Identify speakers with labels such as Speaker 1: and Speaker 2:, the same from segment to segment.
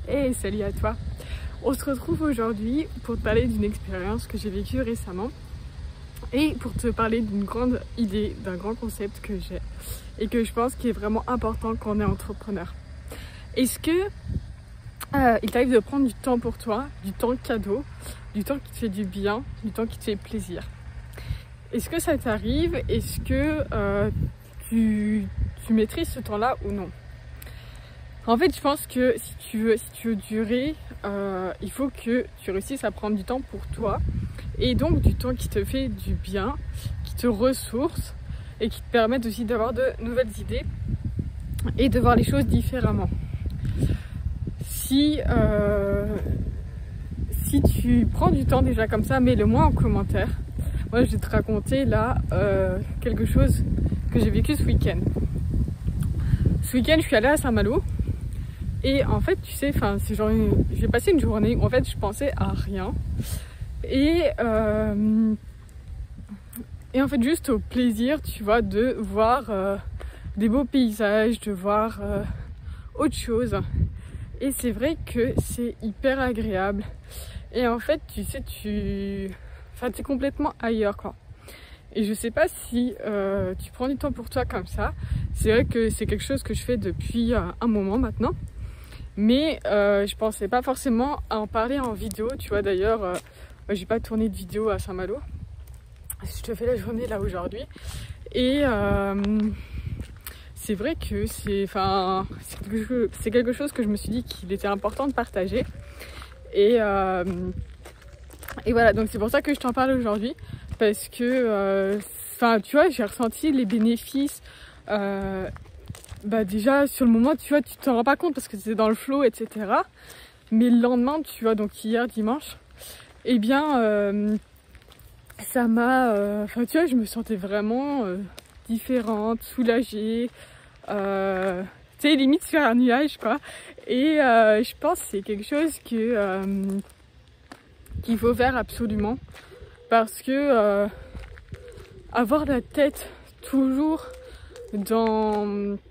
Speaker 1: Hey, salut à toi! On se retrouve aujourd'hui pour te parler d'une expérience que j'ai vécue récemment et pour te parler d'une grande idée, d'un grand concept que j'ai et que je pense qu'il est vraiment important quand on est entrepreneur. Est-ce que il t'arrive de prendre du temps pour toi, du temps cadeau, du temps qui te fait du bien, du temps qui te fait plaisir? Est-ce que ça t'arrive? Est-ce que tu maîtrises ce temps-là ou non? En fait, je pense que si tu veux durer, il faut que tu réussisses à prendre du temps pour toi et donc du temps qui te fait du bien, qui te ressource et qui te permettent aussi d'avoir de nouvelles idées et de voir les choses différemment. Si tu prends du temps déjà comme ça, mets-le moi en commentaire. Moi, je vais te raconter là quelque chose que j'ai vécu ce week-end. Ce week-end, je suis allée à Saint-Malo. Et en fait, tu sais, c'est genre j'ai passé une journée où en fait je pensais à rien. Et en fait, juste au plaisir, tu vois, de voir des beaux paysages, de voir autre chose. Et c'est vrai que c'est hyper agréable. Et en fait, tu sais, t'es complètement ailleurs, quoi. Et je sais pas si tu prends du temps pour toi comme ça. C'est vrai que c'est quelque chose que je fais depuis un moment maintenant. Mais je pensais pas forcément à en parler en vidéo, tu vois. D'ailleurs, j'ai pas tourné de vidéo à Saint-Malo. Je te fais la journée là aujourd'hui. Et c'est vrai que c'est quelque chose que je me suis dit qu'il était important de partager. Et voilà, donc c'est pour ça que je t'en parle aujourd'hui. Parce que, tu vois, j'ai ressenti les bénéfices. Déjà sur le moment, tu vois, tu t'en rends pas compte parce que c'est dans le flow, etc. Mais le lendemain, tu vois, donc hier dimanche, eh bien ça m'a tu vois, je me sentais vraiment différente, soulagée, tu sais, limite sur un nuage, quoi. Et je pense que c'est quelque chose qu'il faut faire absolument, parce que avoir la tête toujours dans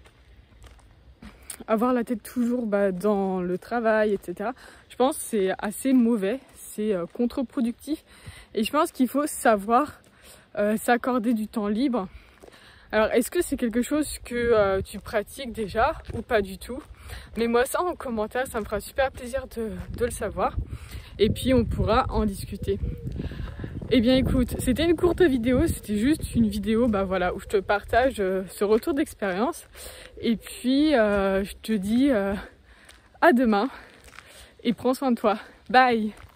Speaker 1: le travail, etc. Je pense que c'est assez mauvais, c'est contre-productif. Et je pense qu'il faut savoir s'accorder du temps libre. Alors, est-ce que c'est quelque chose que tu pratiques déjà ou pas du tout? Mets-moi ça en commentaire, ça me fera super plaisir de le savoir. Et puis, on pourra en discuter. Eh bien écoute, c'était une courte vidéo, c'était juste une vidéo où je te partage ce retour d'expérience. Et puis je te dis à demain et prends soin de toi. Bye!